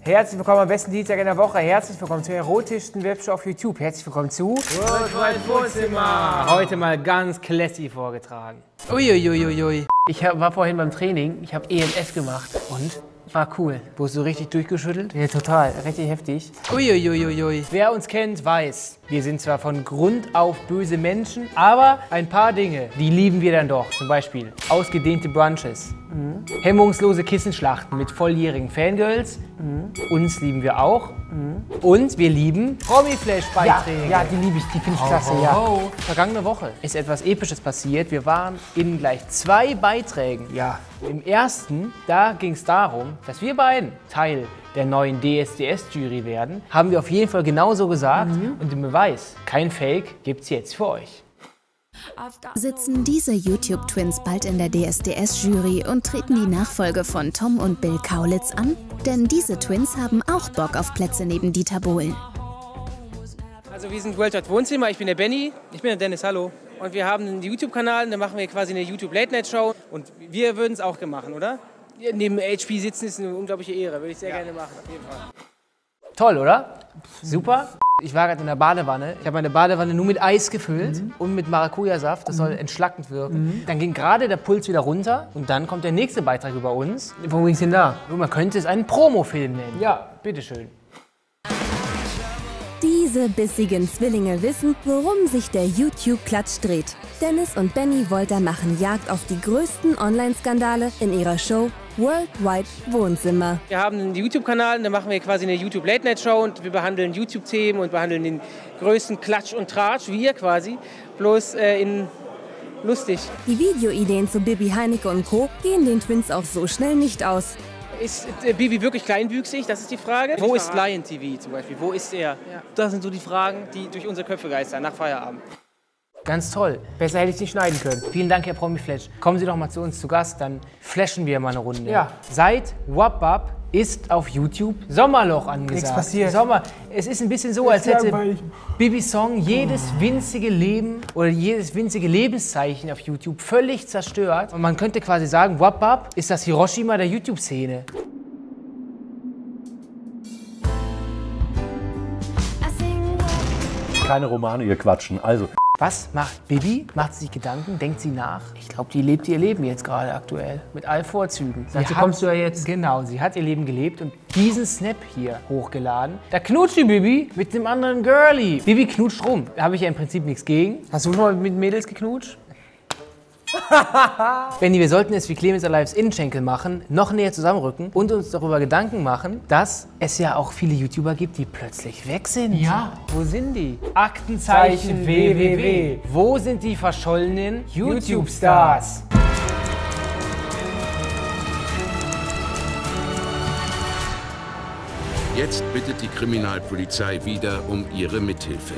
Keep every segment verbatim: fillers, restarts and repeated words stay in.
Herzlich willkommen am besten Dienstag in der Woche. Herzlich willkommen zur erotischsten Webshow auf YouTube. Herzlich willkommen zu Worldwide Wohnzimmer. Heute mal ganz classy vorgetragen. Uiuiuiui. Ich hab, war vorhin beim Training, ich habe E M F gemacht und war cool. Wurdest du richtig durchgeschüttelt? Ja, total, richtig heftig. Uiuiuiui. Wer uns kennt, weiß, wir sind zwar von Grund auf böse Menschen, aber ein paar Dinge, die lieben wir dann doch. Zum Beispiel ausgedehnte Brunches, mhm. hemmungslose Kissenschlachten mit volljährigen Fangirls, mhm. uns lieben wir auch. Mhm. Und wir lieben Promi-Flash-Beiträge. Ja, ja, die liebe ich, die finde ich oh, klasse, oh, ja. Oh. Vergangene Woche ist etwas Episches passiert. Wir waren in gleich zwei Beiträgen. Ja. Im ersten, da ging es darum, dass wir beiden Teil der neuen D S D S-Jury werden. Haben wir auf jeden Fall genauso gesagt. Mhm. Und den Beweis, kein Fake, gibt's jetzt für euch. Sitzen diese YouTube-Twins bald in der D S D S-Jury und treten die Nachfolge von Tom und Bill Kaulitz an? Denn diese Twins haben auch Bock auf Plätze neben Dieter Bohlen. Also wir sind Worldwide Wohnzimmer, ich bin der Benny. Ich bin der Dennis, hallo. Und wir haben einen YouTube-Kanal, da machen wir quasi eine YouTube-Late-Night-Show. Und wir würden es auch machen, oder? Ja, neben H P sitzen ist eine unglaubliche Ehre, würde ich sehr ja. gerne machen, auf jeden Fall. Toll, oder? Super. Ich war gerade in der Badewanne. Ich habe meine Badewanne nur mit Eis gefüllt mhm. und mit Maracuja-Saft. Das soll entschlackend wirken. Mhm. Dann ging gerade der Puls wieder runter und dann kommt der nächste Beitrag über uns. Worum ging's denn da? Man könnte es einen Promofilm nennen. Ja, bitteschön. Diese bissigen Zwillinge wissen, worum sich der YouTube-Klatsch dreht. Dennis und Benny Wolter machen Jagd auf die größten Online-Skandale in ihrer Show Worldwide Wohnzimmer. Wir haben einen YouTube-Kanal, da machen wir quasi eine YouTube-Late-Night-Show und wir behandeln YouTube-Themen und behandeln den größten Klatsch und Tratsch, wie ihr quasi, bloß äh, in lustig. Die Videoideen zu Bibi, Heinecke und Co. gehen den Twins auch so schnell nicht aus. Ist äh, Bibi wirklich kleinwüchsig? Das ist die Frage. Wo ist Lion T V zum Beispiel? Wo ist er? Ja. Das sind so die Fragen, die durch unsere Köpfe geistern nach Feierabend. Ganz toll. Besser hätte ich nicht schneiden können. Vielen Dank, Herr Promi-Flash. Kommen Sie doch mal zu uns zu Gast, dann flashen wir mal eine Runde. Ja. Seit Wap Bap ist auf YouTube Sommerloch angesagt. Nichts passiert. Sommer. Es ist ein bisschen so, als hätte Bibis Song jedes winzige Leben oder jedes winzige Lebenszeichen auf YouTube völlig zerstört. Und man könnte quasi sagen, Wap Bap ist das Hiroshima der YouTube-Szene. Keine Romane, ihr quatschen. Also. Was macht Bibi? Macht sie sich Gedanken? Denkt sie nach? Ich glaube, die lebt ihr Leben jetzt gerade aktuell. Mit allen Vorzügen. Dazu kommst du ja jetzt. Genau, sie hat ihr Leben gelebt und diesen Snap hier hochgeladen. Da knutscht die Bibi mit dem anderen Girlie. Bibi knutscht rum. Da habe ich ja im Prinzip nichts gegen. Hast du schon mal mit Mädels geknutscht? Benni, wir sollten es wie Clemens Alives Innenschenkel machen, noch näher zusammenrücken und uns darüber Gedanken machen, dass es ja auch viele YouTuber gibt, die plötzlich weg sind. Ja. Wo sind die? Aktenzeichen W W W. Wo sind die verschollenen YouTube-Stars? Jetzt bittet die Kriminalpolizei wieder um ihre Mithilfe.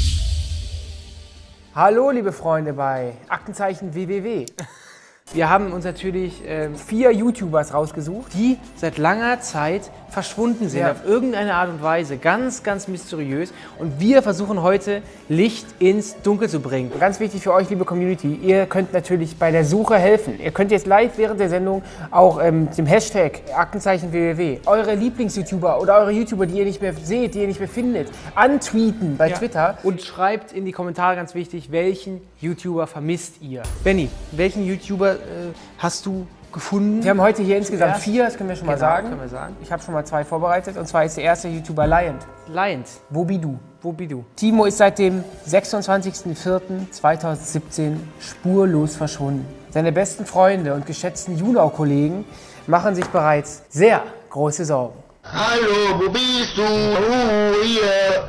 Hallo, liebe Freunde bei Aktenzeichen W W W. Wir haben uns natürlich äh, vier YouTubers rausgesucht, die seit langer Zeit verschwunden sind, ja. auf irgendeine Art und Weise. Ganz, ganz mysteriös. Und wir versuchen heute Licht ins Dunkel zu bringen. Ganz wichtig für euch, liebe Community, ihr könnt natürlich bei der Suche helfen. Ihr könnt jetzt live während der Sendung auch ähm, dem Hashtag Aktenzeichen W W W eure Lieblings-YouTuber oder eure YouTuber, die ihr nicht mehr seht, die ihr nicht mehr findet, antweeten bei ja. Twitter. Und schreibt in die Kommentare, ganz wichtig, welchen YouTuber vermisst ihr? Benni, welchen YouTuber äh, hast du gefunden? Wir haben heute hier insgesamt vier, das können wir schon mal genau, sagen. Können wir sagen. Ich habe schon mal zwei vorbereitet und zwar ist der erste YouTuber Lion. Lion. Wobidu. Wobidu. Timo ist seit dem sechsundzwanzigsten vierten zweitausendsiebzehn spurlos verschwunden. Seine besten Freunde und geschätzten Junau-Kollegen machen sich bereits sehr große Sorgen. Hallo, wo bist du? Oh, hier.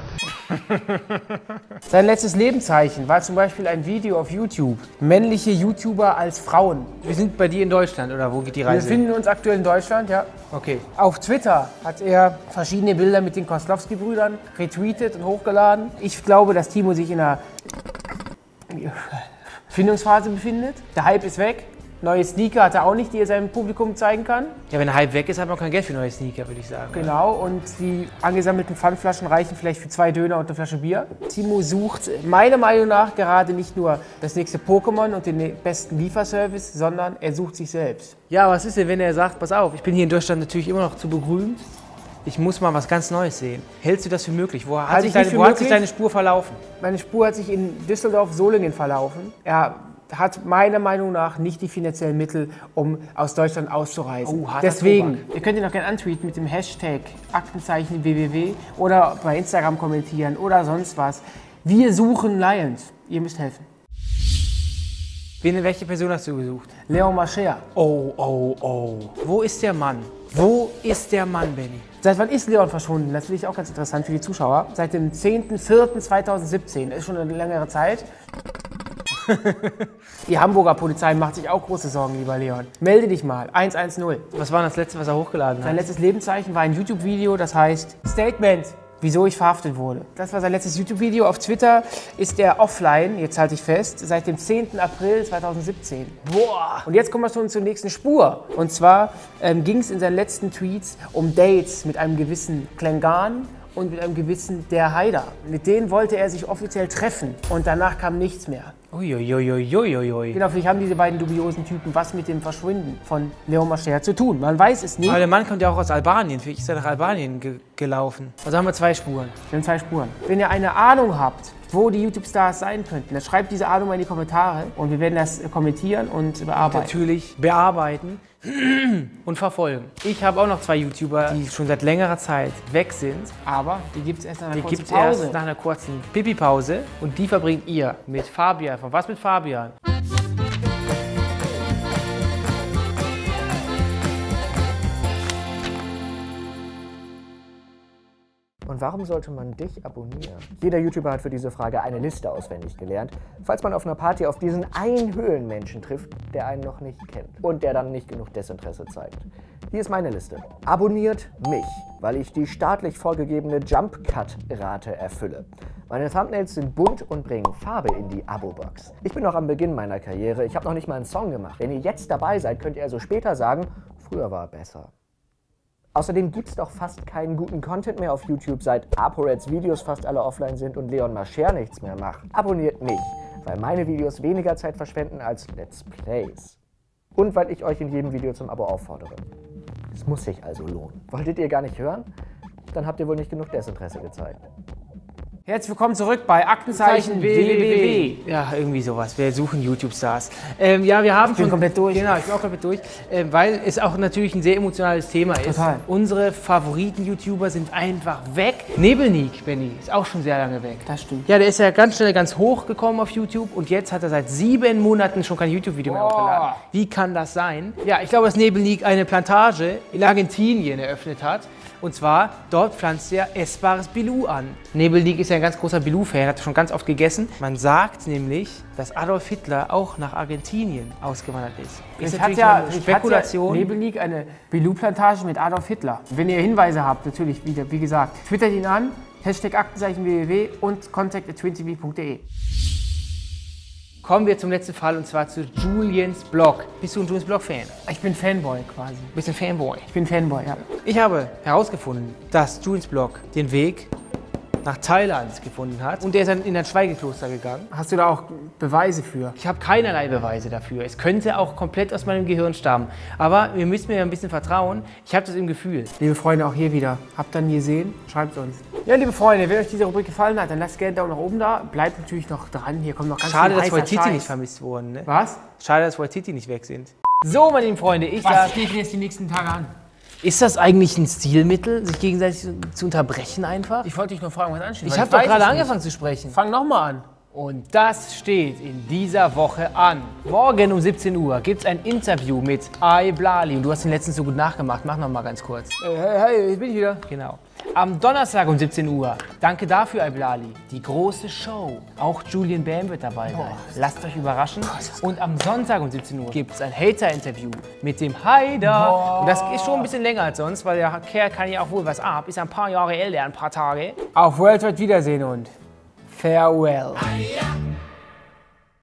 Sein letztes Lebenszeichen war zum Beispiel ein Video auf YouTube. Männliche YouTuber als Frauen. Wir sind bei dir in Deutschland, oder wo geht die Reise? Wir befinden uns aktuell in Deutschland, ja. Okay. Auf Twitter hat er verschiedene Bilder mit den Koslowski-Brüdern retweetet und hochgeladen. Ich glaube, dass Timo sich in einer Findungsphase befindet. Der Hype ist weg. Neue Sneaker hat er auch nicht, die er seinem Publikum zeigen kann. Ja, wenn der Hype weg ist, hat man kein Geld für neue Sneaker, würde ich sagen. Genau, und die angesammelten Pfandflaschen reichen vielleicht für zwei Döner und eine Flasche Bier. Timo sucht meiner Meinung nach gerade nicht nur das nächste Pokémon und den besten Lieferservice, sondern er sucht sich selbst. Ja, was ist denn, wenn er sagt, pass auf, ich bin hier in Deutschland natürlich immer noch zu berühmt. ich muss mal was ganz Neues sehen. Hältst du das für möglich? Wo hat, Halte sich ich deine, nicht für wo hat sich möglich. deine Spur verlaufen? Meine Spur hat sich in Düsseldorf-Solingen verlaufen. Er hat meiner Meinung nach nicht die finanziellen Mittel, um aus Deutschland auszureisen. Oh, harter Deswegen, Tobak. ihr könnt ihn noch gerne antweeten mit dem Hashtag Aktenzeichen W W W oder bei Instagram kommentieren oder sonst was. Wir suchen Lions. Ihr müsst helfen. Wen, welche Person hast du gesucht? Leon Mascher. Oh, oh, oh. Wo ist der Mann? Wo ist der Mann, Benny? Seit wann ist Leon verschwunden? Das finde ich auch ganz interessant für die Zuschauer. Seit dem zehnten vierten zweitausendsiebzehn. Das ist schon eine längere Zeit. Die Hamburger Polizei macht sich auch große Sorgen, lieber Leon. Melde dich mal. eins eins null. Was war das letzte, was er hochgeladen Sein hat? letztes Lebenszeichen war ein YouTube-Video, das heißt Statement, wieso ich verhaftet wurde. Das war sein letztes YouTube-Video. Auf Twitter ist er offline, jetzt halte ich fest, seit dem zehnten April zweitausendsiebzehn. Boah! Und jetzt kommen wir schon zur nächsten Spur. Und zwar ähm, ging es in seinen letzten Tweets um Dates mit einem gewissen Klengan und mit einem gewissen Der Haider. Mit denen wollte er sich offiziell treffen und danach kam nichts mehr. Uiuiuiuiui. Genau, vielleicht haben diese beiden dubiosen Typen was mit dem Verschwinden von Leon Mascher zu tun. Man weiß es nicht. Aber der Mann kommt ja auch aus Albanien. Vielleicht ist er nach Albanien ge gelaufen. Also haben wir zwei Spuren. Wir haben zwei Spuren. Wenn ihr eine Ahnung habt, wo die YouTube-Stars sein könnten, dann schreibt diese Ahnung mal in die Kommentare und wir werden das kommentieren und bearbeiten. Natürlich bearbeiten und verfolgen. Ich habe auch noch zwei YouTuber, die schon seit längerer Zeit weg sind. Aber die gibt es erst nach einer Die kurzen gibt es Pause. erst nach einer kurzen Pipi-Pause. Und die verbringt ihr mit Fabian. Von was mit Fabian? Und warum sollte man dich abonnieren? Jeder YouTuber hat für diese Frage eine Liste auswendig gelernt, falls man auf einer Party auf diesen einen Höhlenmenschen trifft, der einen noch nicht kennt und der dann nicht genug Desinteresse zeigt. Hier ist meine Liste. Abonniert mich, weil ich die staatlich vorgegebene Jump-Cut-Rate erfülle. Meine Thumbnails sind bunt und bringen Farbe in die Abo-Box. Ich bin noch am Beginn meiner Karriere, ich habe noch nicht mal einen Song gemacht. Wenn ihr jetzt dabei seid, könnt ihr also später sagen, früher war er besser. Außerdem gibt es doch fast keinen guten Content mehr auf YouTube, seit ApoReds Videos fast alle offline sind und Leon Mascher nichts mehr macht. Abonniert mich, weil meine Videos weniger Zeit verschwenden als Let's Plays. Und weil ich euch in jedem Video zum Abo auffordere. Es muss sich also lohnen. Wolltet ihr gar nicht hören? Dann habt ihr wohl nicht genug Desinteresse gezeigt. Herzlich willkommen zurück bei Aktenzeichen W W W. Ja, irgendwie sowas. Wir suchen YouTube-Stars. Ähm, ja, wir haben Ich bin schon komplett durch. Genau, ich bin auch komplett durch, ähm, weil es auch natürlich ein sehr emotionales Thema ist. Total. Unsere Favoriten-YouTuber sind einfach weg. Nebelnik, Benny, ist auch schon sehr lange weg. Das stimmt. Ja, der ist ja ganz schnell ganz hoch gekommen auf YouTube und jetzt hat er seit sieben Monaten schon kein YouTube-Video mehr Boah. hochgeladen. Wie kann das sein? Ja, ich glaube, dass Nebelnik eine Plantage in Argentinien eröffnet hat. Und zwar, dort pflanzt er essbares Bilou an. Nebelnik ist ja ein ganz großer Bilou-Fan, hat schon ganz oft gegessen. Man sagt nämlich, dass Adolf Hitler auch nach Argentinien ausgewandert ist. Ist Ich natürlich hatte ja, eine Spekulation. Hat ja Nebelnik eine Bilou-Plantage mit Adolf Hitler. Wenn ihr Hinweise habt, natürlich wieder, wie gesagt, twittert ihn an, Hashtag Aktenzeichen W W W und contact at twintv punkt de. Kommen wir zum letzten Fall und zwar zu Julians Blog. Bist du ein Julians Blog-Fan? Ich bin Fanboy quasi. Bist du ein Fanboy? Ich bin Fanboy, ja. Ich habe herausgefunden, dass Julians Blog den Weg nach Thailand gefunden hat und er ist dann in ein Schweigekloster gegangen. Hast du da auch Beweise für? Ich habe keinerlei Beweise dafür. Es könnte auch komplett aus meinem Gehirn stammen. Aber wir müssen mir ein bisschen vertrauen. Ich habe das im Gefühl. Liebe Freunde, auch hier wieder. Habt ihr ihn gesehen? Schreibt uns. Ja, liebe Freunde, wenn euch diese Rubrik gefallen hat, dann lasst gerne einen Daumen nach oben da. Bleibt natürlich noch dran. Hier kommt noch ganz Schade, viel dass heißer Waititi Scheiß. nicht vermisst wurden. Ne? Was? Schade, dass Waititi nicht weg sind. So, meine lieben Freunde, ich Was darf... steht denn jetzt die nächsten Tage an? Ist das eigentlich ein Stilmittel, sich gegenseitig zu, zu unterbrechen einfach? Ich wollte dich nur fragen, was ansteht. Ich weil habe doch weiß gerade es angefangen zu sprechen. nicht. Fang nochmal an. Und das steht in dieser Woche an. Morgen um siebzehn Uhr gibt es ein Interview mit Aiblali. Und du hast ihn letztens so gut nachgemacht. Mach noch mal ganz kurz. Hey, hey, hey, jetzt bin ich wieder. Genau. Am Donnerstag um siebzehn Uhr, danke dafür, Aiblali, die große Show. Auch Julian Bam wird dabei sein. Lasst euch überraschen. Und am Sonntag um siebzehn Uhr gibt es ein Hater-Interview mit dem Haider. Und das ist schon ein bisschen länger als sonst, weil der Kerl kann ja auch wohl was ab. Ist ein paar Jahre älter, ein paar Tage. Auf Worldwide Wiedersehen und farewell. Ja.